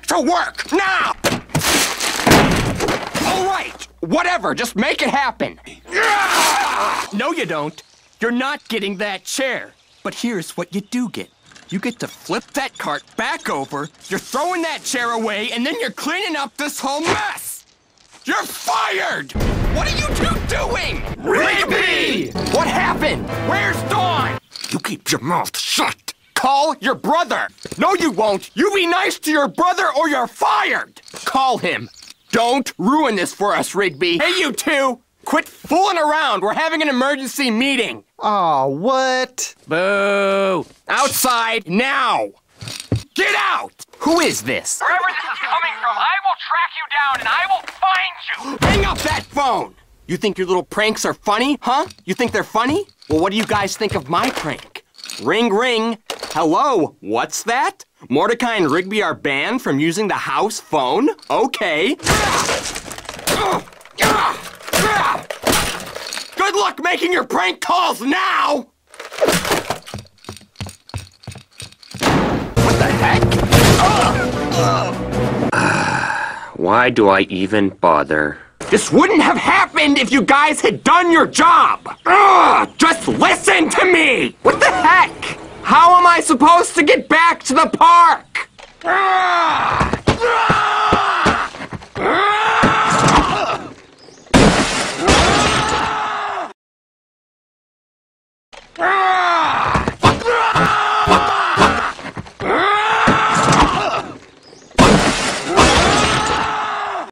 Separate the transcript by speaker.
Speaker 1: to work, now! All right, whatever, just make it happen.
Speaker 2: No, you don't. You're not getting that chair. But here's what you do get. You get to flip that cart back over, you're throwing that chair away, and then you're cleaning up this whole mess! You're fired! What are you two doing?
Speaker 1: Rigby! What happened? Where's Dawn?
Speaker 3: You keep your mouth shut.
Speaker 1: Call your brother. No, you won't. You be nice to your brother or you're fired. Call him. Don't ruin this for us, Rigby. Hey, you two. Quit fooling around. We're having an emergency meeting.
Speaker 4: Aw, what?
Speaker 1: Boo. Outside, now. Get out. Who is this?
Speaker 5: Wherever this is coming from, I will track you down and I will find you!
Speaker 1: Hang up that phone! You think your little pranks are funny, huh? You think they're funny? Well, what do you guys think of my prank? Ring, ring. Hello, what's that? Mordecai and Rigby are banned from using the house phone? Okay. Good luck making your prank calls now! What the heck?
Speaker 3: Why do I even bother?
Speaker 1: This wouldn't have happened if you guys had done your job! Just listen to me! What the heck? How am I supposed to get back to the park?